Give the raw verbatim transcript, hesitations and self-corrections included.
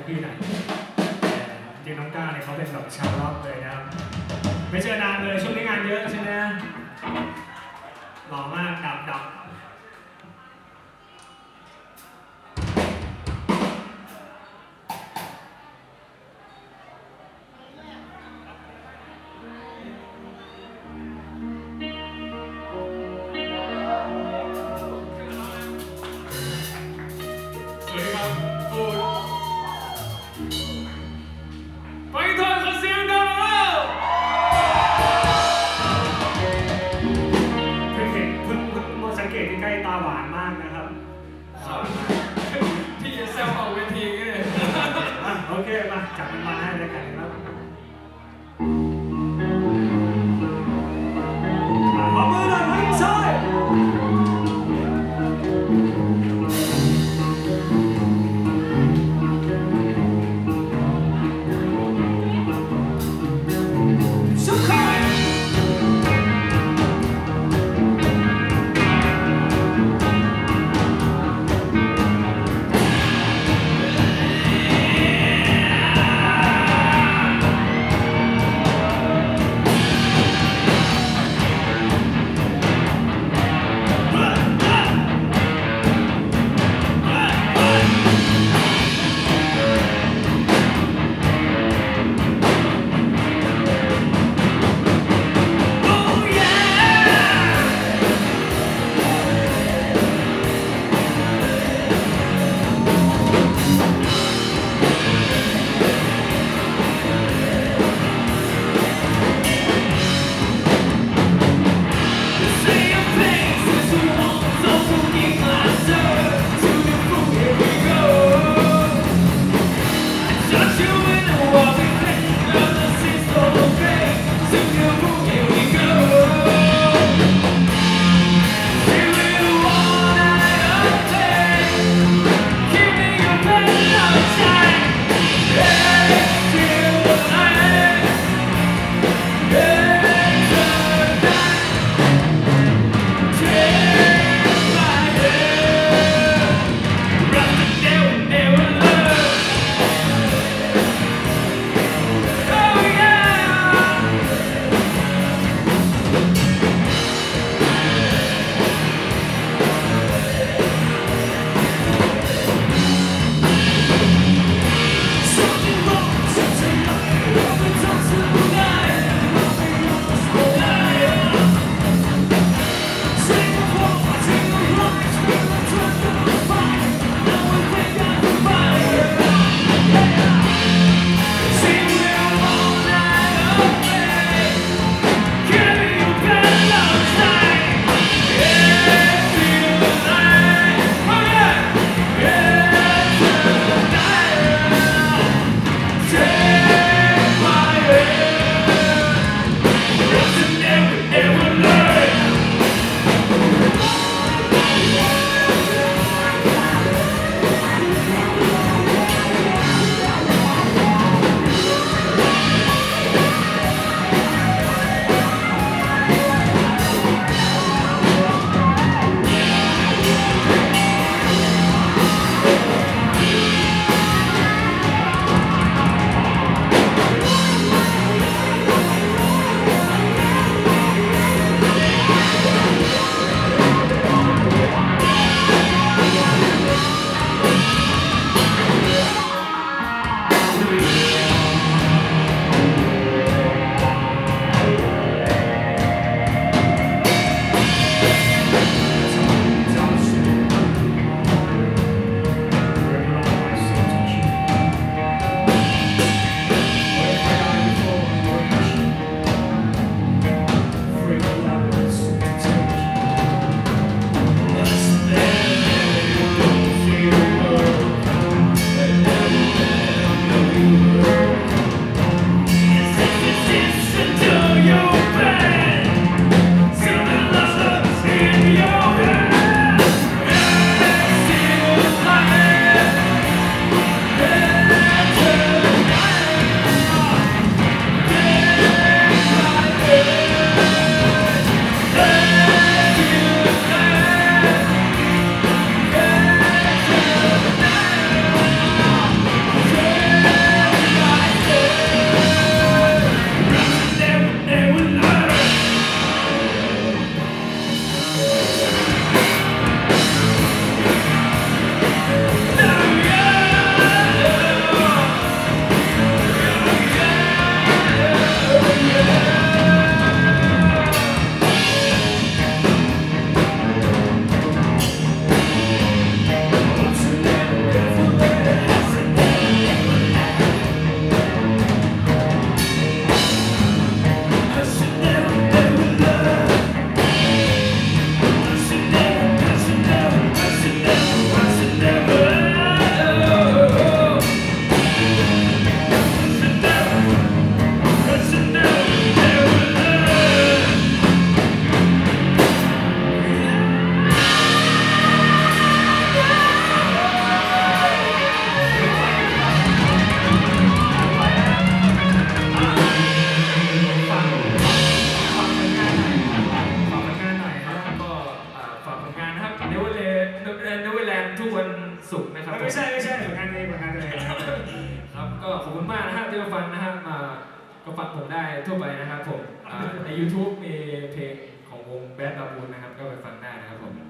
พี่หน่อยจริงน้องก้าเนี่ยเขาเป็นแบบชาวร็อกเลยนะครับไม่เจอนานเลยช่วงนี้งานเยอะใช่ไหมหล่อมากดับดับโอเคมาจับมันมาให้ด้วยกันครับขอมือหน่อยพี่ชายทุกวันศุกร์นะครับไม่ใช่ไม่ใช่ผลงานเองผลงานเองครับก็ขอบคุณมากนะครับที่มาฟังนะครับมาก็ฟังผมได้ทั่วไปนะครับผมใน ยูทูบ มีเพลงของวงแบดบาบูนนะครับก็ไปฟังได้นะครับผม